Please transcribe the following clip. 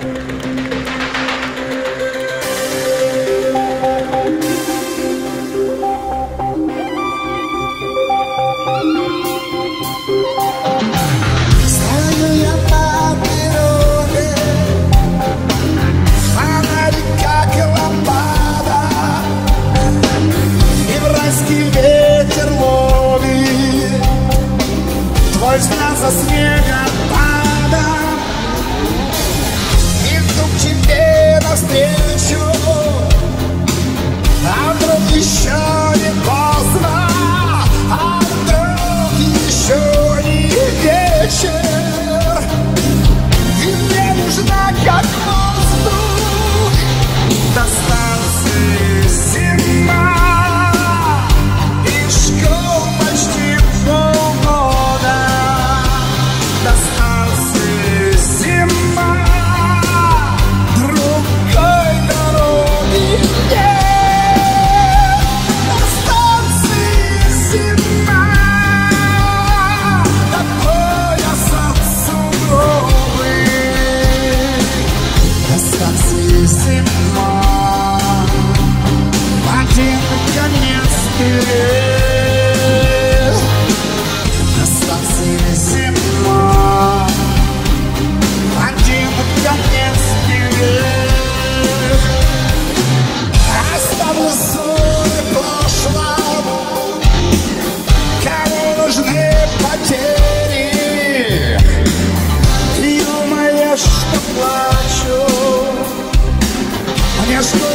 Твой взгляд за снегопадом, иду к тебе навстречу, а вдруг еще не поздно, а вдруг еще не вечер, и мне нужна как воздух до станции зима, и школ почти полгода. До станции зима, другой дороги нет. До станции зима, до пояса сугробы. До станции зима, один конец вперед. До станции зима, один конец вперед. Оставлю ссоры прошлого, кому нужны потери. Думаешь, что плачу, мне что